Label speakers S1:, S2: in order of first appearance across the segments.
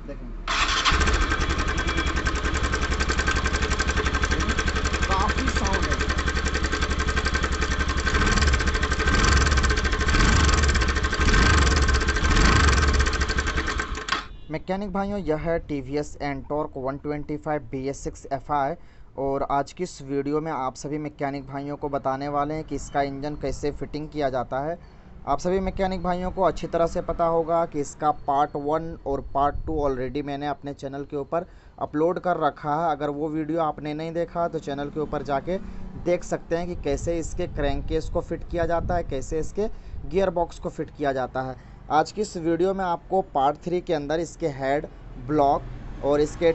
S1: देखें काफ़ी साउंड है। मैकेनिक भाइयों, यह है टीवीएस एंटॉर्क 125 BS6 FI और आज की इस वीडियो में आप सभी मैकेनिक भाइयों को बताने वाले हैं कि इसका इंजन कैसे फिटिंग किया जाता है। आप सभी मैकेनिक भाइयों को अच्छी तरह से पता होगा कि इसका पार्ट 1 और पार्ट 2 ऑलरेडी मैंने अपने चैनल के ऊपर अपलोड कर रखा है। अगर वो वीडियो आपने नहीं देखा तो चैनल के ऊपर जाके देख सकते हैं कि कैसे इसके क्रैंक केस को फिट किया जाता है, कैसे इसके गियर बॉक्स को फिट किया जाता है। आज की इस वीडियो में आपको पार्ट 3 के अंदर इसके हेड, ब्लॉक और इसके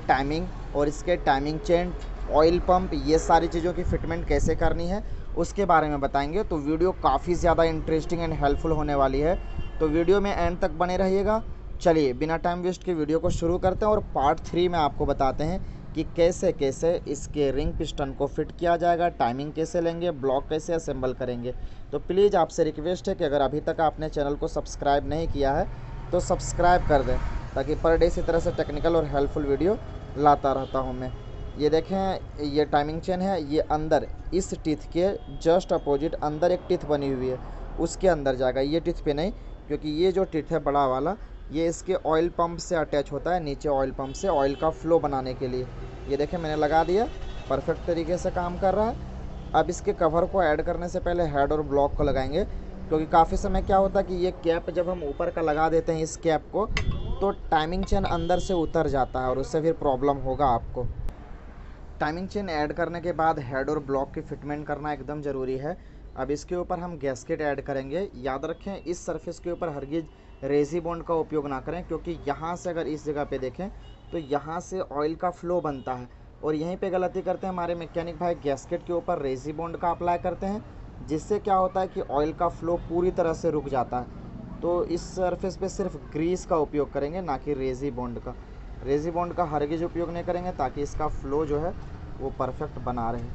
S1: टाइमिंग चेन, ऑयल पंप, ये सारी चीज़ों की फिटमेंट कैसे करनी है उसके बारे में बताएंगे। तो वीडियो काफ़ी ज़्यादा इंटरेस्टिंग एंड हेल्पफुल होने वाली है, तो वीडियो में एंड तक बने रहिएगा। चलिए बिना टाइम वेस्ट के वीडियो को शुरू करते हैं और पार्ट 3 में आपको बताते हैं कि कैसे कैसे इसके रिंग पिस्टन को फिट किया जाएगा, टाइमिंग कैसे लेंगे, ब्लॉक कैसे असेंबल करेंगे। तो प्लीज़ आपसे रिक्वेस्ट है कि अगर अभी तक आपने चैनल को सब्सक्राइब नहीं किया है तो सब्सक्राइब कर दें, ताकि पर डे इसी तरह से टेक्निकल और हेल्पफुल वीडियो लाता रहता हूँ मैं। ये देखें, ये टाइमिंग चेन है, ये अंदर इस टिथ के जस्ट अपोजिट अंदर एक टिथ बनी हुई है, उसके अंदर जाएगा। ये टिथ पे नहीं, क्योंकि ये जो टिथ है बड़ा वाला, ये इसके ऑयल पंप से अटैच होता है, नीचे ऑयल पंप से ऑयल का फ्लो बनाने के लिए। ये देखें मैंने लगा दिया, परफेक्ट तरीके से काम कर रहा है। अब इसके कवर को ऐड करने से पहले हेड और ब्लॉक को लगाएंगे, क्योंकि काफ़ी समय क्या होता है कि ये कैप जब हम ऊपर का लगा देते हैं इस कैप को, तो टाइमिंग चेन अंदर से उतर जाता है और उससे फिर प्रॉब्लम होगा आपको। टाइमिंग चेन ऐड करने के बाद हेड और ब्लॉक की फिटमेंट करना एकदम ज़रूरी है। अब इसके ऊपर हम गैस्केट ऐड करेंगे। याद रखें, इस सरफेस के ऊपर हरगिज़ रेजी बॉन्ड का उपयोग ना करें, क्योंकि यहाँ से अगर इस जगह पे देखें तो यहाँ से ऑयल का फ्लो बनता है और यहीं पे गलती करते हैं हमारे मैकेनिक भाई, गैस्केट के ऊपर रेजी बॉन्ड का अप्लाई करते हैं, जिससे क्या होता है कि ऑयल का फ्लो पूरी तरह से रुक जाता है। तो इस सरफेस पे सिर्फ ग्रीस का उपयोग करेंगे, ना कि रेजी बॉन्ड का। रेजी बॉन्ड का हरगिज़ उपयोग नहीं करेंगे, ताकि इसका फ्लो जो है वो परफेक्ट बना रहे।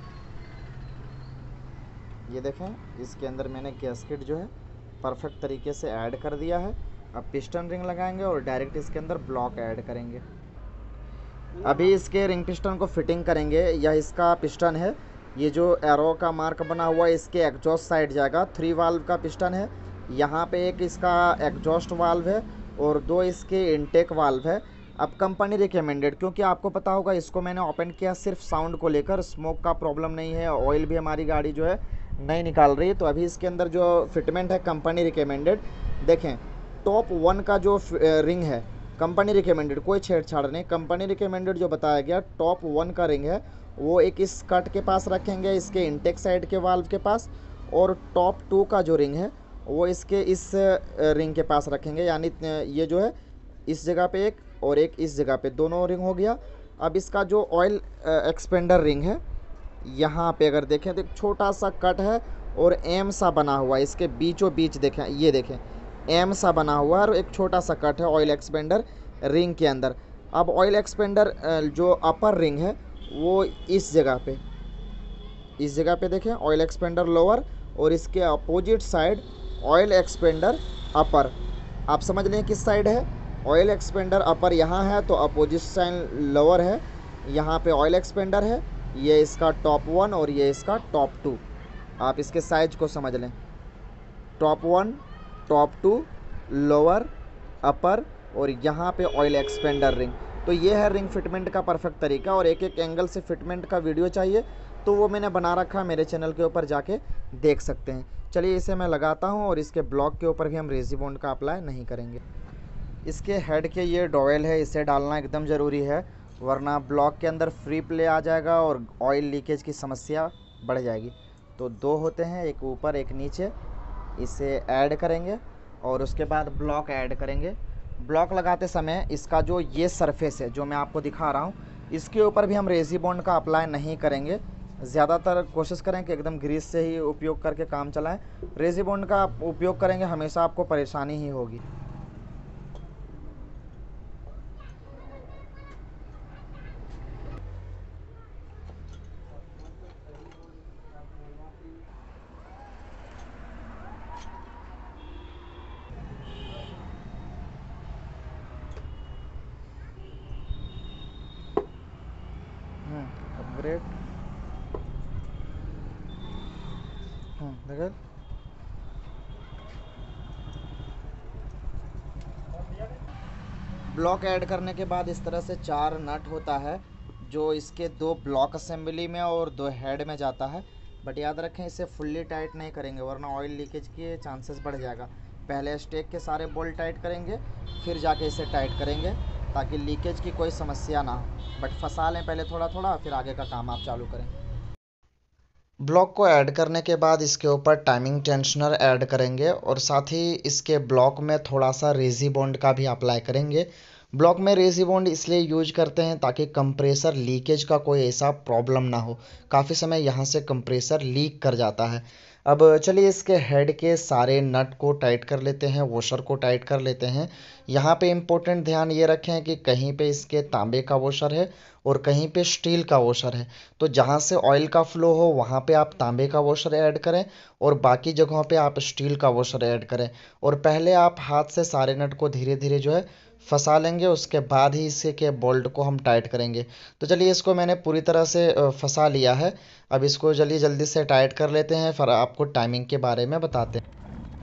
S1: ये देखें, इसके अंदर मैंने गैस्केट जो है परफेक्ट तरीके से ऐड कर दिया है। अब पिस्टन रिंग लगाएंगे और डायरेक्ट इसके अंदर ब्लॉक ऐड करेंगे। अभी इसके रिंग पिस्टन को फिटिंग करेंगे। यह इसका पिस्टन है, ये जो एरो का मार्क बना हुआ है इसके एग्जॉस्ट साइड जाएगा। 3 वाल्व का पिस्टन है, यहाँ पे एक इसका एग्जॉस्ट वाल्व है और 2 इसके इनटेक वाल्व है। अब कंपनी रिकमेंडेड, क्योंकि आपको पता होगा इसको मैंने ओपन किया सिर्फ साउंड को लेकर, स्मोक का प्रॉब्लम नहीं है, ऑयल भी हमारी गाड़ी जो है नहीं निकाल रही। तो अभी इसके अंदर जो फिटमेंट है कंपनी रिकमेंडेड। देखें, टॉप 1 का जो रिंग है कंपनी रिकमेंडेड, कोई छेड़छाड़ नहीं। कंपनी रिकमेंडेड जो बताया गया टॉप 1 का रिंग है, वो एक इस कट के पास रखेंगे, इसके इंटेक साइड के वाल्व के पास। और टॉप 2 का जो रिंग है वो इसके इस रिंग के पास रखेंगे, यानी ये जो है इस जगह पे एक और एक इस जगह पे, दोनों रिंग हो गया। अब इसका जो ऑयल एक्सपेंडर रिंग है, यहाँ पे अगर देखें तो एक छोटा सा कट है और एम सा बना हुआ है इसके बीचों बीच। देखें, ये देखें एम सा बना हुआ है और एक छोटा सा कट है ऑयल एक्सपेंडर रिंग के अंदर। अब ऑयल एक्सपेंडर जो अपर रिंग है वो इस जगह पे देखें ऑयल एक्सपेंडर लोअर, और इसके opposite side oil expander upper. आप समझ लें किस साइड है। ऑयल एक्सपेंडर अपर यहाँ है तो अपोजिट साइड लोअर है, यहाँ पे ऑयल एक्सपेंडर है। ये इसका टॉप 1 और ये इसका टॉप 2। आप इसके साइज को समझ लें, टॉप 1, टॉप 2, लोअर, अपर और यहाँ पे ऑयल एक्सपेंडर रिंग। तो ये है रिंग फिटमेंट का परफेक्ट तरीका। और एक एक एंगल से फिटमेंट का वीडियो चाहिए तो वो मैंने बना रखा है, मेरे चैनल के ऊपर जाके देख सकते हैं। चलिए इसे मैं लगाता हूँ और इसके ब्लॉक के ऊपर भी हम रेजी बॉन्ड का अप्लाई नहीं करेंगे। इसके हेड के ये डॉयल है, इसे डालना एकदम ज़रूरी है, वरना ब्लॉक के अंदर फ्री प्ले आ जाएगा और ऑयल लीकेज की समस्या बढ़ जाएगी। तो 2 होते हैं, एक ऊपर एक नीचे, इसे ऐड करेंगे और उसके बाद ब्लॉक ऐड करेंगे। ब्लॉक लगाते समय इसका जो ये सरफेस है जो मैं आपको दिखा रहा हूँ, इसके ऊपर भी हम रेजी बॉन्ड का अप्लाई नहीं करेंगे। ज़्यादातर कोशिश करें कि एकदम ग्रीस से ही उपयोग करके काम चलाएं। रेजी बॉन्ड का उपयोग करेंगे हमेशा आपको परेशानी ही होगी। ग्रेट। देखो ब्लॉक ऐड करने के बाद इस तरह से 4 नट होता है जो इसके 2 ब्लॉक असेंबली में और 2 हेड में जाता है। बट याद रखें इसे फुल्ली टाइट नहीं करेंगे वरना ऑयल लीकेज के चांसेस बढ़ जाएगा। पहले स्टेक के सारे बोल्ट टाइट करेंगे फिर जाके इसे टाइट करेंगे ताकि लीकेज की कोई समस्या ना हो। बट फंसा लें पहले थोड़ा थोड़ा फिर आगे का काम आप चालू करें। ब्लॉक को ऐड करने के बाद इसके ऊपर टाइमिंग टेंशनर ऐड करेंगे और साथ ही इसके ब्लॉक में थोड़ा सा रेजी बॉन्ड का भी अप्लाई करेंगे। ब्लॉक में रेजी बॉन्ड इसलिए यूज करते हैं ताकि कंप्रेसर लीकेज का कोई ऐसा प्रॉब्लम ना हो। काफ़ी समय यहाँ से कंप्रेसर लीक कर जाता है। अब चलिए इसके हेड के सारे नट को टाइट कर लेते हैं, वॉशर को टाइट कर लेते हैं। यहाँ पे इम्पोर्टेंट ध्यान ये रखें कि कहीं पे इसके तांबे का वॉशर है और कहीं पे स्टील का वॉशर है। तो जहाँ से ऑयल का फ्लो हो वहाँ पे आप तांबे का वॉशर ऐड करें और बाकी जगहों पे आप स्टील का वॉशर ऐड करें। और पहले आप हाथ से सारे नट को धीरे धीरे जो है फंसा लेंगे, उसके बाद ही इसे के बोल्ट को हम टाइट करेंगे। तो चलिए इसको मैंने पूरी तरह से फंसा लिया है। अब इसको चलिए जल्दी से टाइट कर लेते हैं फिर आपको टाइमिंग के बारे में बताते हैं।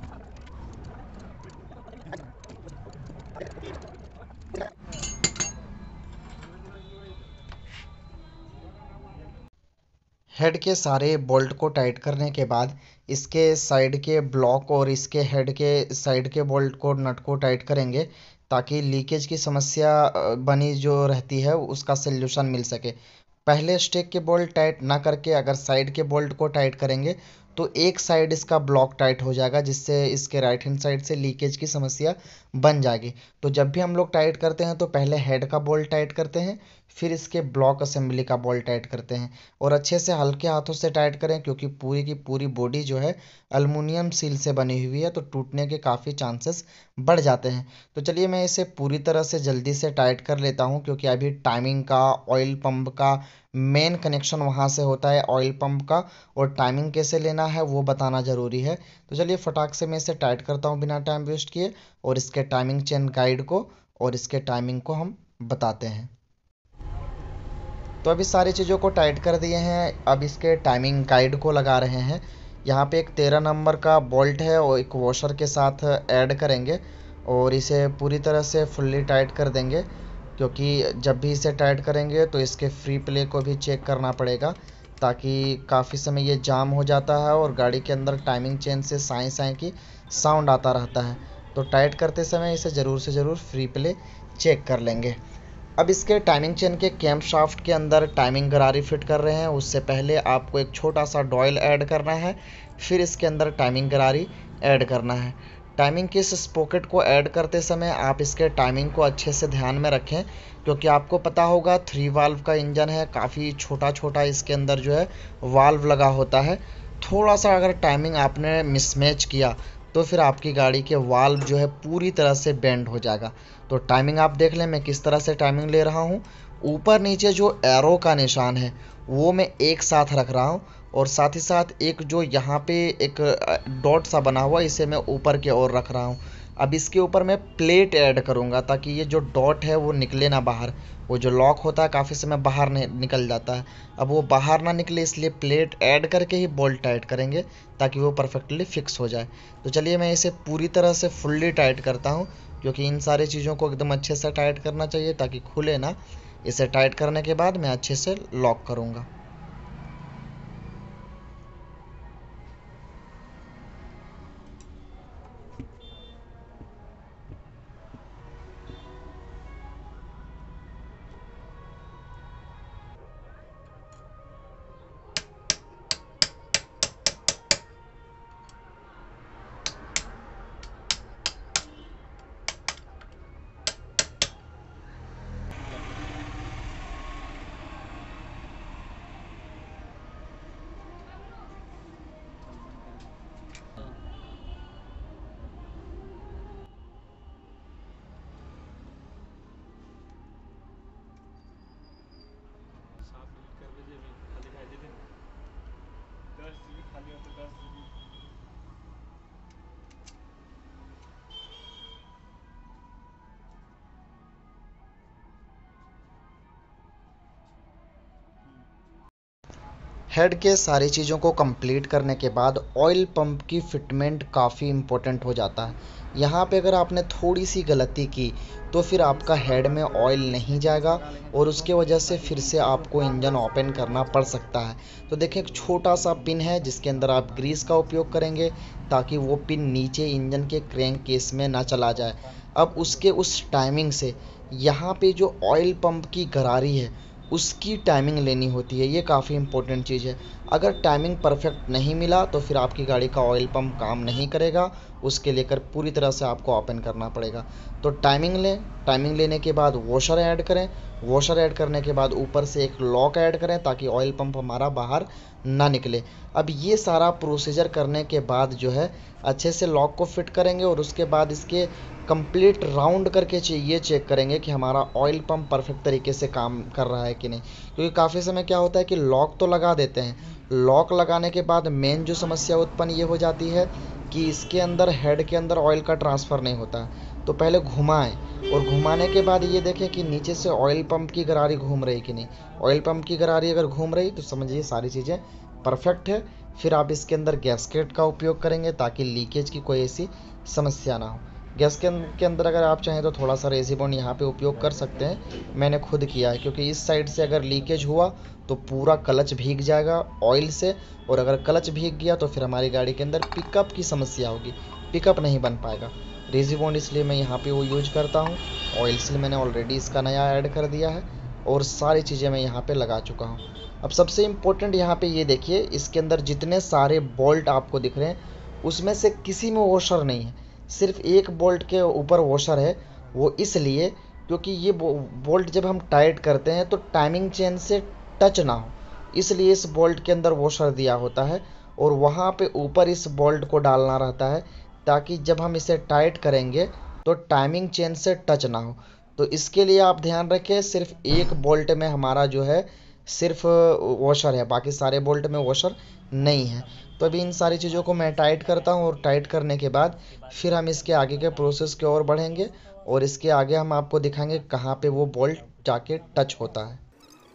S1: हेड के सारे बोल्ट को टाइट करने के बाद इसके साइड के ब्लॉक और इसके हेड के साइड के बोल्ट को नट को टाइट करेंगे ताकि लीकेज की समस्या बनी जो रहती है उसका सल्यूशन मिल सके। पहले स्टेक के बोल्ट टाइट ना करके अगर साइड के बोल्ट को टाइट करेंगे तो एक साइड इसका ब्लॉक टाइट हो जाएगा जिससे इसके राइट हैंड साइड से लीकेज की समस्या बन जाएगी। तो जब भी हम लोग टाइट करते हैं तो पहले हेड का बोल्ट टाइट करते हैं फिर इसके ब्लॉक असेंबली का बोल्ट टाइट करते हैं और अच्छे से हल्के हाथों से टाइट करें क्योंकि पूरी की पूरी बॉडी जो है अल्मुनियम सील से बनी हुई है तो टूटने के काफ़ी चांसेस बढ़ जाते हैं। तो चलिए मैं इसे पूरी तरह से जल्दी से टाइट कर लेता हूँ क्योंकि अभी टाइमिंग का ऑयल पंप का मेन कनेक्शन वहाँ से होता है ऑयल पंप का और टाइमिंग कैसे लेना है वो बताना ज़रूरी है। तो चलिए फटाक से मैं इसे टाइट करता हूँ बिना टाइम वेस्ट किए और इसके टाइमिंग चेन गाइड को और इसके टाइमिंग को हम बताते हैं। तो अभी सारी चीज़ों को टाइट कर दिए हैं, अब इसके टाइमिंग गाइड को लगा रहे हैं। यहाँ पे एक 13 नंबर का बोल्ट है और एक वॉशर के साथ ऐड करेंगे और इसे पूरी तरह से फुल्ली टाइट कर देंगे क्योंकि जब भी इसे टाइट करेंगे तो इसके फ्री प्ले को भी चेक करना पड़ेगा ताकि काफ़ी समय ये जाम हो जाता है और गाड़ी के अंदर टाइमिंग चेन से साई साई की साउंड आता रहता है। तो टाइट करते समय इसे ज़रूर से ज़रूर फ्री प्ले चेक कर लेंगे। अब इसके टाइमिंग चेन के कैम शाफ्ट के अंदर टाइमिंग गरारी फिट कर रहे हैं उससे पहले आपको एक छोटा सा डॉयल ऐड करना है फिर इसके अंदर टाइमिंग गरारी ऐड करना है। टाइमिंग के इस स्पोकेट को ऐड करते समय आप इसके टाइमिंग को अच्छे से ध्यान में रखें क्योंकि आपको पता होगा 3 वाल्व का इंजन है, काफ़ी छोटा छोटा इसके अंदर जो है वाल्व लगा होता है। थोड़ा सा अगर टाइमिंग आपने मिसमैच किया तो फिर आपकी गाड़ी के वाल्व जो है पूरी तरह से बेंड हो जाएगा। तो टाइमिंग आप देख लें मैं किस तरह से टाइमिंग ले रहा हूँ। ऊपर नीचे जो एरो का निशान है वो मैं एक साथ रख रहा हूँ और साथ ही साथ एक जो यहाँ पे एक डॉट सा बना हुआ इसे मैं ऊपर की ओर रख रहा हूँ। अब इसके ऊपर मैं प्लेट ऐड करूँगा ताकि ये जो डॉट है वो निकले ना बाहर। वो जो लॉक होता है काफ़ी समय बाहर निकल जाता है। अब वो बाहर ना निकले इसलिए प्लेट ऐड करके ही बोल्ट टाइट करेंगे ताकि वो परफेक्टली फिक्स हो जाए। तो चलिए मैं इसे पूरी तरह से फुल्ली टाइट करता हूँ क्योंकि इन सारी चीज़ों को एकदम अच्छे से टाइट करना चाहिए ताकि खुले ना। इसे टाइट करने के बाद मैं अच्छे से लॉक करूँगा। हेड के सारी चीज़ों को कंप्लीट करने के बाद ऑयल पंप की फिटमेंट काफ़ी इम्पोर्टेंट हो जाता है। यहाँ पे अगर आपने थोड़ी सी गलती की तो फिर आपका हेड में ऑयल नहीं जाएगा और उसके वजह से फिर से आपको इंजन ओपन करना पड़ सकता है। तो देखिए, एक छोटा सा पिन है जिसके अंदर आप ग्रीस का उपयोग करेंगे ताकि वो पिन नीचे इंजन के क्रैंक केस में ना चला जाए। अब उसके उस टाइमिंग से यहाँ पे जो ऑयल पंप की गरारी है उसकी टाइमिंग लेनी होती है। ये काफ़ी इंपॉर्टेंट चीज़ है। अगर टाइमिंग परफेक्ट नहीं मिला तो फिर आपकी गाड़ी का ऑयल पंप काम नहीं करेगा। उसके लेकर पूरी तरह से आपको ओपन करना पड़ेगा। तो टाइमिंग लें, टाइमिंग लेने के बाद वॉशर ऐड करें, वॉशर ऐड करने के बाद ऊपर से एक लॉक ऐड करें ताकि ऑयल पंप हमारा बाहर ना निकले। अब ये सारा प्रोसीजर करने के बाद जो है अच्छे से लॉक को फिट करेंगे और उसके बाद इसके कंप्लीट राउंड करके ये चेक करेंगे कि हमारा ऑयल पंप परफेक्ट तरीके से काम कर रहा है कि नहीं। क्योंकि काफ़ी समय क्या होता है कि लॉक तो लगा देते हैं, लॉक लगाने के बाद मेन जो समस्या उत्पन्न ये हो जाती है कि इसके अंदर हेड के अंदर ऑयल का ट्रांसफ़र नहीं होता है। तो पहले घुमाएं और घुमाने के बाद ये देखें कि नीचे से ऑयल पंप की गरारी घूम रही कि नहीं। ऑयल पंप की गरारी अगर घूम रही तो समझिए सारी चीज़ें परफेक्ट है। फिर आप इसके अंदर गैस्केट का उपयोग करेंगे ताकि लीकेज की कोई ऐसी समस्या ना हो। गैस के अंदर अगर आप चाहें तो थोड़ा सा रेजिबॉन्ड यहाँ पे उपयोग कर सकते हैं। मैंने खुद किया है क्योंकि इस साइड से अगर लीकेज हुआ तो पूरा क्लच भीग जाएगा ऑयल से, और अगर क्लच भीग गया तो फिर हमारी गाड़ी के अंदर पिकअप की समस्या होगी, पिकअप नहीं बन पाएगा। रेजिबॉन्ड इसलिए मैं यहाँ पे वो यूज करता हूँ। ऑयल सील मैंने ऑलरेडी इसका नया ऐड कर दिया है और सारी चीज़ें मैं यहाँ पे लगा चुका हूँ। अब सबसे इम्पोर्टेंट यहाँ पे ये देखिए, इसके अंदर जितने सारे बोल्ट आपको दिख रहे हैं उसमें से किसी में वॉशर नहीं है, सिर्फ एक बोल्ट के ऊपर वॉशर है। वो इसलिए क्योंकि ये बोल्ट जब हम टाइट करते हैं तो टाइमिंग चेन से टच ना हो, इसलिए इस बोल्ट के अंदर वॉशर दिया होता है और वहाँ पे ऊपर इस बोल्ट को डालना रहता है ताकि जब हम इसे टाइट करेंगे तो टाइमिंग चेन से टच ना हो। तो इसके लिए आप ध्यान रखें, सिर्फ एक बोल्ट में हमारा जो है सिर्फ वॉशर है, बाकी सारे बोल्ट में वॉशर नहीं है। तो अभी इन सारी चीज़ों को मैं टाइट करता हूँ और टाइट करने के बाद फिर हम इसके आगे के प्रोसेस की ओर बढ़ेंगे और इसके आगे हम आपको दिखाएंगे कहाँ पे वो बोल्ट जाके टच होता है।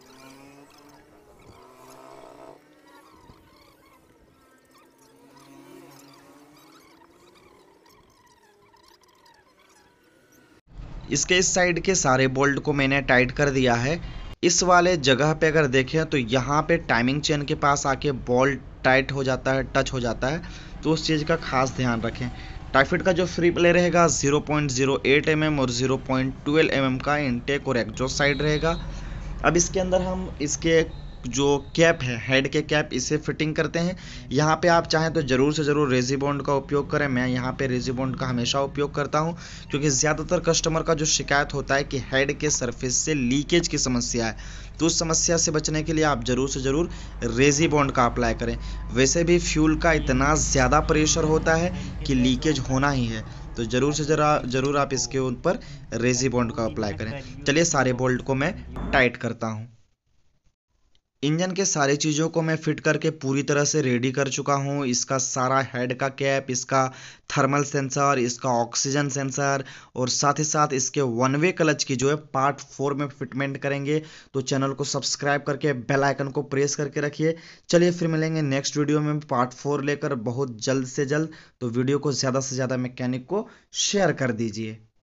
S1: इसके इस साइड के सारे बोल्ट को मैंने टाइट कर दिया है। इस वाले जगह पे अगर देखें तो यहाँ पे टाइमिंग चेन के पास आके बोल्ट टाइट हो जाता है, टच हो जाता है, तो उस चीज़ का खास ध्यान रखें। टाइफिट का जो फ्री प्ले रहेगा 0.08 mm और 0.12 mm का इनटेक और एग्जॉस्ट साइड रहेगा। अब इसके अंदर हम इसके जो कैप है, हेड के कैप, इसे फिटिंग करते हैं। यहाँ पे आप चाहें तो ज़रूर से ज़रूर रेजिबॉन्ड का उपयोग करें। मैं यहाँ पे रेजिबॉन्ड का हमेशा उपयोग करता हूँ क्योंकि ज़्यादातर कस्टमर का जो शिकायत होता है कि हेड के सरफेस से लीकेज की समस्या है, तो उस समस्या से बचने के लिए आप ज़रूर से ज़रूर रेजिबॉन्ड का अप्लाई करें। वैसे भी फ्यूल का इतना ज़्यादा प्रेशर होता है कि लीकेज होना ही है, तो ज़रूर से ज़रूर आप इसके ऊपर रेजिबॉन्ड का अप्लाई करें। चलिए सारे बोल्ट को मैं टाइट करता हूँ। इंजन के सारी चीज़ों को मैं फिट करके पूरी तरह से रेडी कर चुका हूँ। इसका सारा हेड का कैप, इसका थर्मल सेंसर, इसका ऑक्सीजन सेंसर और साथ ही साथ इसके वन वे क्लच की जो है पार्ट 4 में फिटमेंट करेंगे। तो चैनल को सब्सक्राइब करके बेल आइकन को प्रेस करके रखिए। चलिए फिर मिलेंगे नेक्स्ट वीडियो में पार्ट 4 लेकर बहुत जल्द से जल्द। तो वीडियो को ज़्यादा से ज़्यादा मैकेनिक को शेयर कर दीजिए।